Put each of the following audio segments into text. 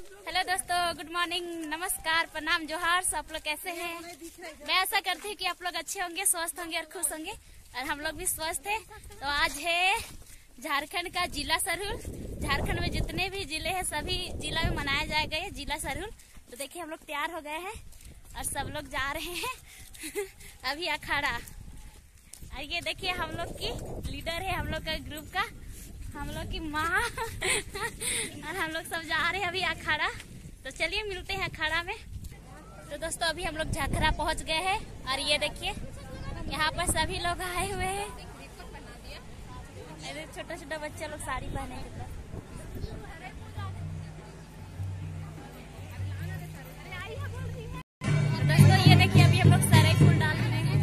Hello दोस्तों, good morning, नमस्कार, प्रणाम, जोहार। आप लोग कैसे हैं? मैं ऐसा करती हूँ कि आप लोग अच्छे होंगे, स्वस्थ होंगे और खुश होंगे, और हम लोग भी स्वस्थ हैं। तो आज है झारखंड का जिला सरहुल। झारखंड में जितने भी जिले हैं सभी जिला में मनाया जाएगा ये जिला सरहुल। तो देखिए हम लोग तैयार हो गए हैं और सब लोग जा रहे हैं अभी अखाड़ा। और ये देखिए हम लोग की लीडर है, हम लोग का ग्रुप का, हम लोग की माँ और हम लोग सब जा रहे हैं अभी अखाड़ा। तो चलिए मिलते हैं अखाड़ा में। तो दोस्तों अभी हम लोग झाखरा पहुंच गए हैं और ये देखिए यहाँ पर सभी लोग आए हुए हैं। छोटा छोटा बच्चा लोग साड़ी पहने हैं। दोस्तों ये देखिए अभी हम लोग सारे फूल डाल रहे हैं।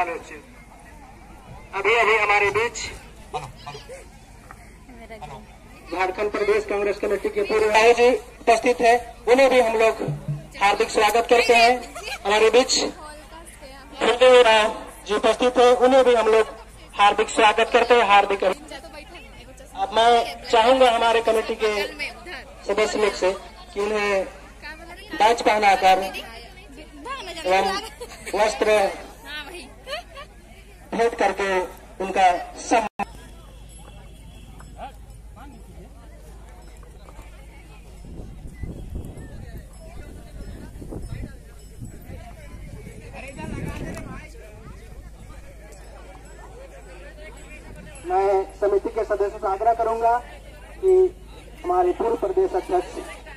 आलोचित। अभी अभी हमारे बीच झारखंड प्रदेश कांग्रेस कमेटी के पूर्व आयोजी उपस्थित है, उन्हें भी हम लोग हार्दिक स्वागत करते हैं। हमारे बीच फुलदेव राव जी उपस्थित है, उन्हें भी हम लोग हार्दिक स्वागत करते हैं। हार्दिक अब मैं चाहूंगा हमारे कमेटी के सदस्य लोग से कि उन्हें बैच पहनाकर एवं वस्त्र भेंट करके उनका सम्मान। मैं समिति के सदस्यों से आग्रह करूंगा कि हमारे पूर्व प्रदेश अध्यक्ष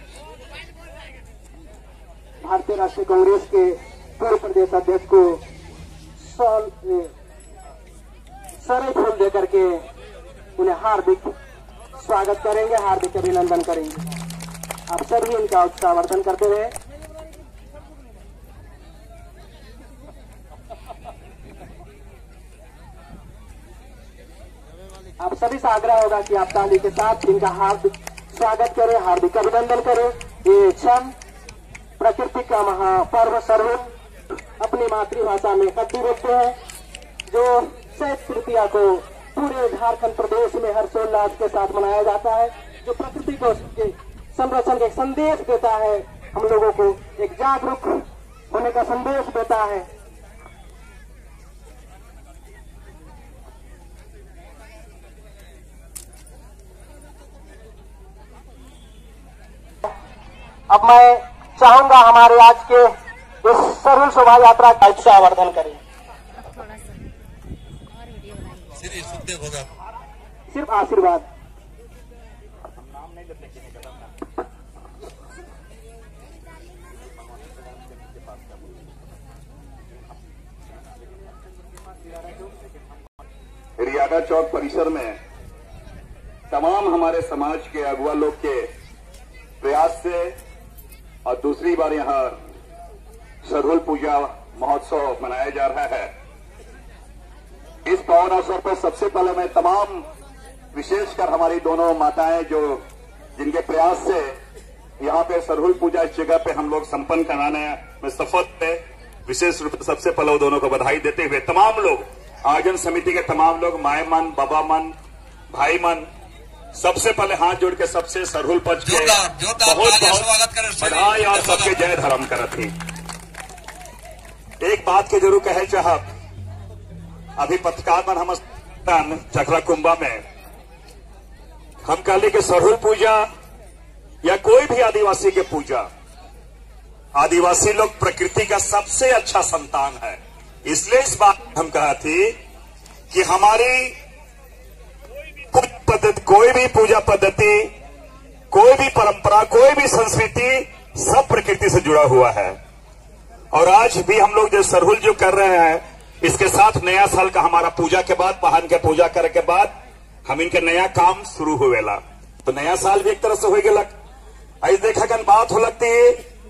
भारतीय राष्ट्रीय कांग्रेस के पूर्व प्रदेश अध्यक्ष को सारे फूल देकर के उन्हें हार्दिक स्वागत करेंगे, हार्दिक अभिनंदन करेंगे। आप सभी उनका उत्साहवर्धन करते रहे। आप सभी से आग्रह होगा कि आप ताली के साथ इनका हार्दिक स्वागत करें, हार्दिक अभिनंदन करें। ये क्षण प्रकृति का महापर्व सरहुल अपनी मातृभाषा में कद्दू बोलते हैं, जो चैत तृतीया को पूरे झारखंड प्रदेश में हर्षोल्लास के साथ मनाया जाता है, जो प्रकृति को संरक्षण का संदेश देता है, हम लोगों को एक जागरूक होने का संदेश देता है। अब मैं चाहूंगा हमारे आज के इस सरहुल शोभा यात्रा का उत्साहवर्धन करें। सिर्फ आशीर्वाद। रियागा चौक परिसर में तमाम हमारे समाज के अगुआ लोग के प्रयास से और दूसरी बार यहां सरहुल पूजा महोत्सव मनाया जा रहा है। इस पावन अवसर पर सबसे पहले मैं तमाम विशेषकर हमारी दोनों माताएं जो जिनके प्रयास से यहां पे सरहुल पूजा इस जगह पे हम लोग संपन्न कराने में सफल थे, विशेष रूप से सबसे पहले वो दोनों को बधाई देते हुए तमाम लोग, आयोजन समिति के तमाम लोग, माए मन, बाबा मन, भाई मन, सबसे पहले हाथ जोड़ के सबसे सरहुल पच के बहुत बहुत बधाई और सबके जय धर्म करत थी। एक बात के जरूर कहे चाहब, अभी पत्रकार मन हम चक्रा कुंभा में हम कहले कि सरहुल पूजा या कोई भी आदिवासी के पूजा, आदिवासी लोग प्रकृति का सबसे अच्छा संतान है। इसलिए इस बात हम कहा थी कि हमारी पद्धति, कोई भी पूजा पद्धति, कोई भी परंपरा, कोई भी संस्कृति सब प्रकृति से जुड़ा हुआ है। और आज भी हम लोग जो सरहुल जो कर रहे हैं, इसके साथ नया साल का हमारा पूजा के बाद, पहन के पूजा करे के बाद हम इनके नया काम शुरू हुएला, तो नया साल भी एक तरह से हो गलक। ऐसे देखा गन बात हो लगती है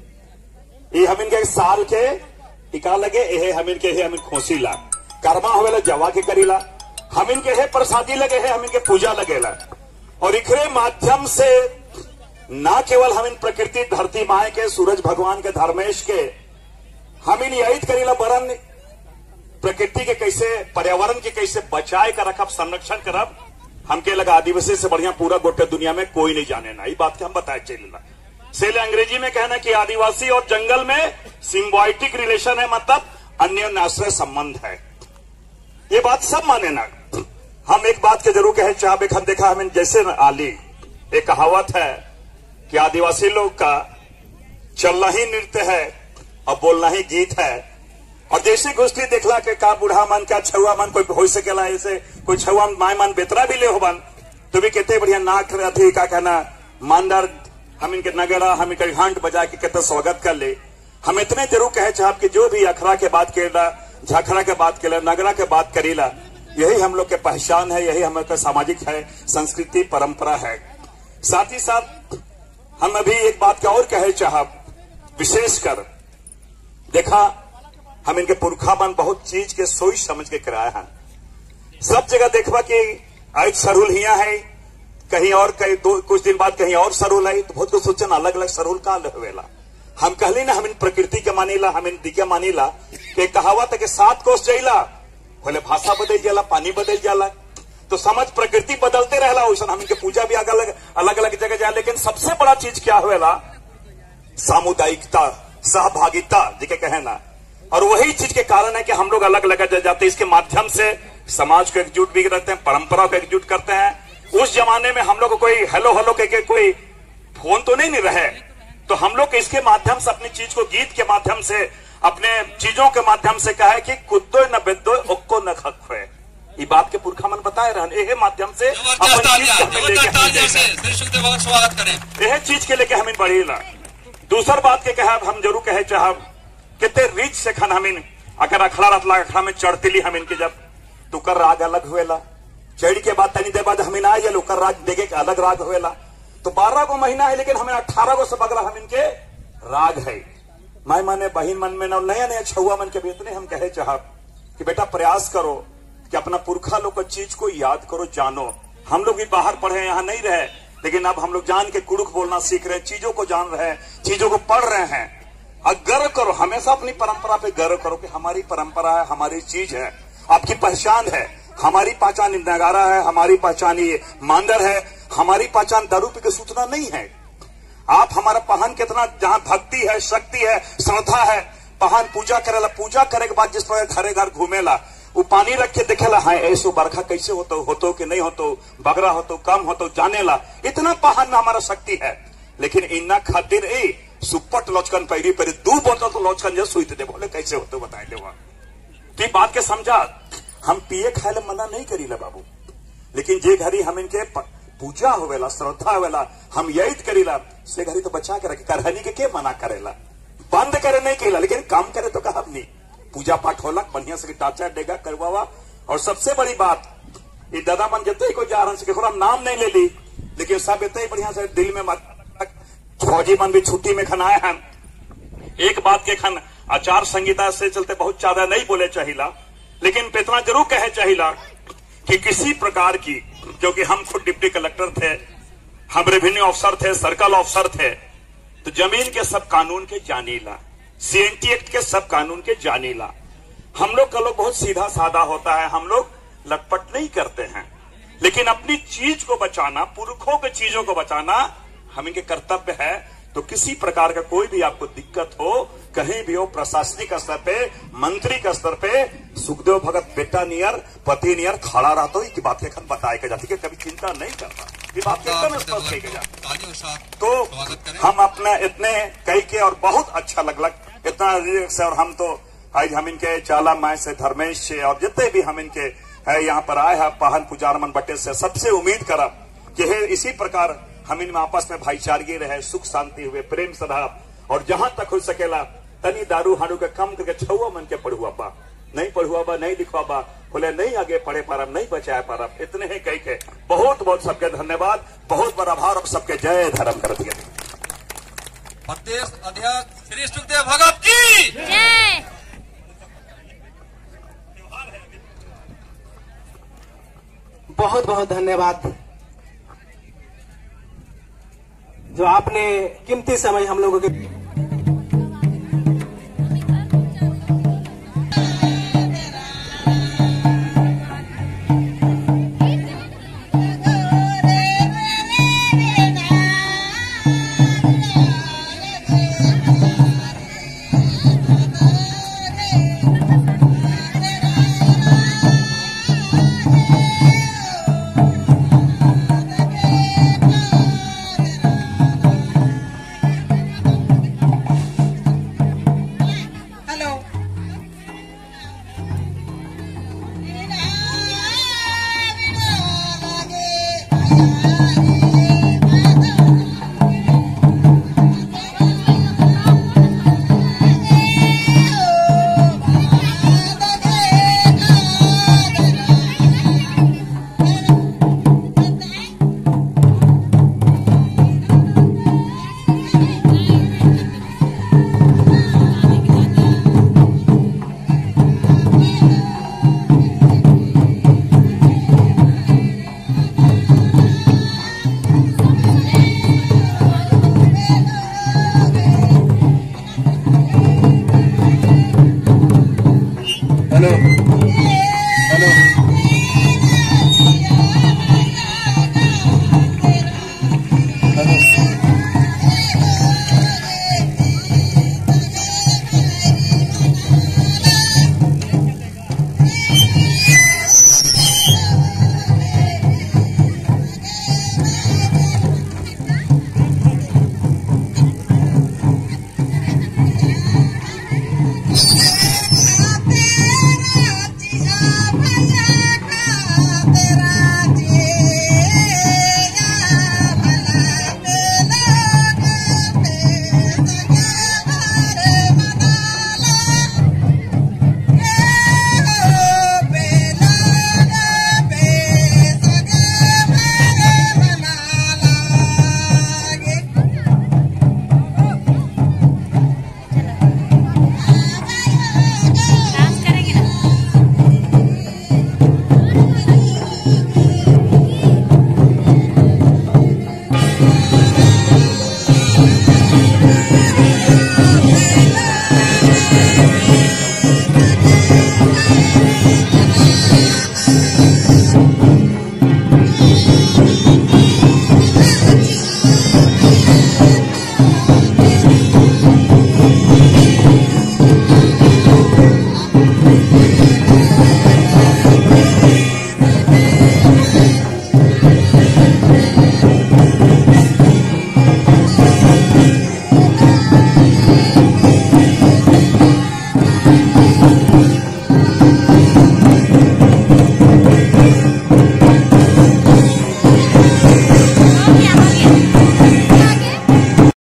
ये हम इनके साल के टिका लगे, ये हम इनके खोसी ला कर्मा होवेला जवा के करीला, हम इनके है प्रसादी लगे है, हम इनके पूजा लगेला। और इखरे माध्यम से न केवल हम इन प्रकृति धरती माए के, सूरज भगवान के, धर्मेश के हम इन यही करीला बरन प्रकृति के कैसे, पर्यावरण के कैसे बचाए कर रखब, संरक्षण करब। हमके लगा आदिवासी से बढ़िया पूरा गोटे दुनिया में कोई नहीं जाने ना, ये बात के हम बताए चलेला। सेले अंग्रेजी में कहना कि आदिवासी और जंगल में सिम्बायोटिक रिलेशन है, मतलब अन्योन्याश्रय संबंध है। ये बात सब माने ना। हम एक बात के जरूर कहे चाहे, हम देखा हमें जैसे आली एक कहावत है कि आदिवासी लोग का चलना ही नृत्य है और बोलना ही गीत है। और जैसे गोष्ठी देखला के का बूढ़ा मन, का छुआ मन कोई हो सकेला, ऐसे कोई छुआ माय मन बेतरा भी ले हो बन, तो भी कहते बढ़िया नाक थी का कहना मानदार, हम इनके नगरा, हम इनके घंट बजा के कहते स्वागत कर ले। हम इतने जरूर कहे चाहब कि जो भी अखड़ा के बात करेला, झखड़ा के बात करेला, नगरा के बात करेला, यही हम लोग के पहचान है, यही हम लोग का सामाजिक है, संस्कृति परंपरा है। साथ ही साथ हम अभी एक बात का और कहे चाहब, विशेषकर देखा हम इनके पुरखा मन बहुत चीज के सोच समझ के कराया है। सब जगह देखबा कि आज सरहुल हिया है, कहीं और कुछ दिन बाद कहीं और सरहुल है, तो बहुत कुछ सोचन अलग अलग सरहुल का होवेला। हम कहली ना हम इन प्रकृति के मानीला, हम इन दिखे मानीला कि कहावत है कि 7 कोस जइला बोले भाषा बदल जाला, पानी बदल जाला, तो समझ प्रकृति बदलते रहला। वैसा हम इनके पूजा भी अलग अलग जगह जाए, लेकिन सबसे बड़ा चीज क्या होवेला? सामुदायिकता, सहभागिता जिके कहे ना। और वही चीज के कारण है कि हम लोग अलग अलग जाते हैं। इसके माध्यम से समाज को एकजुट भी करते हैं, परंपरा को एकजुट करते हैं। उस जमाने में हम लोग को कोई हेलो हेलो के कोई फोन तो नहीं रहे, तो हम लोग इसके माध्यम से अपनी चीज को गीत के माध्यम से, अपने चीजों के माध्यम से कहा है कि कुत्तो न बेदो ओक्को न खखोए। ये बात के पुरखा मन बताए रहे, यह माध्यम से स्वागत करें, यह चीज के लेके हमें बढ़ेला। दूसर बात के कहा हम जरूर कहे चाहब कितने रीच से खन हमीन अगर अखड़ा रतला अखड़ा में चढ़तीली हम इनके जब तुकर राग अलग हुएला, चढ़ के बाद तनी देर बाद हमीन आए जल उकर राग देखे अलग राग हुएला। तो 12 गो महीना है, लेकिन हमें 18 गो से बगला हम इनके राग है। माय माने बहिन मन में नया नया छुआ मन के भी इतने हम कहे चाहब कि बेटा प्रयास करो कि अपना पुरखा लोग चीज को याद करो, जानो। हम लोग भी बाहर पढ़े, यहाँ नहीं रहे, लेकिन अब हम लोग जान के कुड़ुक बोलना सीख रहे हैं, चीजों को जान रहे हैं, चीजों को पढ़ रहे हैं। और गर्व करो, हमेशा अपनी परंपरा पे गर्व करो कि हमारी परंपरा है, हमारी चीज है, आपकी पहचान है। हमारी पहचान नगारा है, हमारी पहचान ये मांदर है, हमारी पहचान दारू पी के सूचना नहीं है। आप हमारा पहन कितना जहां भक्ति है, शक्ति है, श्रद्धा है, पहन पूजा करेला, पूजा करे के बाद जिस पर घरे घर घूमेला, वो पानी रख के देखेला, हाँ ऐसो बरखा कैसे होतो कि नहीं होतो, बगरा होतो कम होतो जानेला, इतना पहन में हमारा शक्ति है। लेकिन इन्ना खातिर सुपट लौचकन पैरी पर 2 बोतल तो लौचकन जो सुईते दे, बोले कैसे होते बताए ले। तो बात के समझा, हम पिए खाए ले मना नहीं करीला बाबू, लेकिन जे घड़ी हम इनके पूजा होवेला, श्रद्धा होवेला, हम यही करीला, से घड़ी तो बचा के रखे। करहनी के मना करेला, बंद करे नहीं केला, लेकिन काम करे तो कहा नहीं। पूजा पाठ होला, बढ़िया से टाचा डेगा करवावा। और सबसे बड़ी बात, ये दादा मन जते को जा रहा से नाम नहीं ले ली, लेकिन सब इतने बढ़िया से दिल में फौजी मन भी छुट्टी में खनाए हैं। एक बात के खन आचार संहिता से चलते बहुत ज्यादा नहीं बोले चाहिला, लेकिन इतना जरूर कहे चाहिला कि किसी प्रकार की, क्योंकि हम खुद डिप्टी कलेक्टर थे, हम रेवेन्यू अफसर थे, सर्कल अफसर थे, तो जमीन के सब कानून के जानीला, सीएनटी एक्ट के सब कानून के जानीला। हम लोग का लोग बहुत सीधा साधा होता है, हम लोग लटपट नहीं करते हैं, लेकिन अपनी चीज को बचाना, पुरखों के चीजों को बचाना हम इनके कर्तव्य है। तो किसी प्रकार का कोई भी आपको दिक्कत हो, कहीं भी हो, प्रशासनिक स्तर पे, मंत्री के स्तर पे, सुखदेव भगत बेटा नियर, पति नियर खड़ा रहता है कि बात के खन बताए के जाती, कभी चिंता नहीं करता, ये बात के एकदम स्पष्ट कही जाती। तो हम अपना इतने कही के और बहुत अच्छा लगलक इतना से। और हम तो आज हम इनके चाला माय से, धर्मेश से, और जितने भी हम इनके है यहाँ पर आए हैं पहन पुजार मन बटे से, सबसे उम्मीद करब कि इसी प्रकार हम इनमें आपस में भाईचारगी रहे, सुख शांति हुए, प्रेम सद्भाव, और जहां तक हो सकेला तनी दारू हारू के कम करके छुआ मन के पढ़ुआ बा, नहीं पढ़ुआ बा, नहीं लिखवा बा, बोले नहीं आगे पढ़े पारब, नहीं बचाए पारब। इतने ही कही के बहुत बहुत सबके धन्यवाद, बहुत बड़ा आभार, और सबके जय धर्म कर दिए। प्रदेश अध्यक्ष श्री सुखदेव भगत की जय। बहुत बहुत धन्यवाद जो आपने कीमती समय हम लोगों के लोग